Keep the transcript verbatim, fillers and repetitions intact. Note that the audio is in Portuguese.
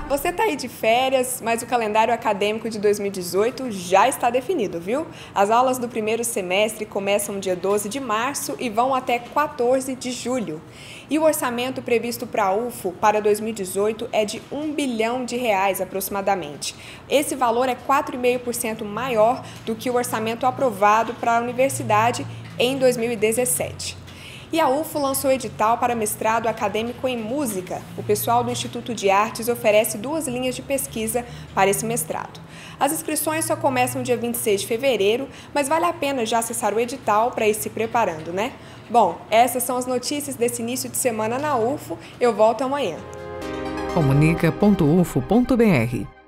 Você tá aí de férias, mas o calendário acadêmico de dois mil e dezoito já está definido, viu? As aulas do primeiro semestre começam dia doze de março e vão até quatorze de julho. E o orçamento previsto para a U F O para dois mil e dezoito é de um bilhão de reais aproximadamente. Esse valor é quatro vírgula cinco por cento maior do que o orçamento aprovado para a universidade em dois mil e dezessete. E a U F O lançou edital para mestrado acadêmico em música. O pessoal do Instituto de Artes oferece duas linhas de pesquisa para esse mestrado. As inscrições só começam dia vinte e seis de fevereiro, mas vale a pena já acessar o edital para ir se preparando, né? Bom, essas são as notícias desse início de semana na U F O. Eu volto amanhã. comunica ponto u f o ponto b r